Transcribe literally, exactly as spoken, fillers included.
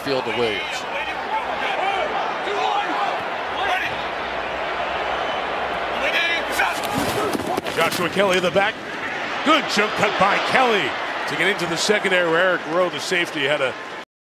field to Williams. Joshua Kelly in the back. Good jump cut by Kelly to get into the secondary where Eric Rowe, the safety, had a